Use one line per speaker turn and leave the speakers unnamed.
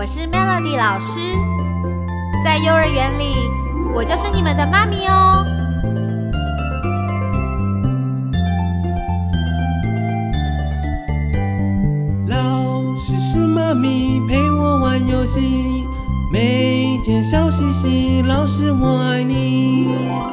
我是 Melody 老师，在幼儿园里，我就是你们的妈咪哦。
老师是妈咪，陪我玩游戏，每天笑嘻嘻，老师我爱你。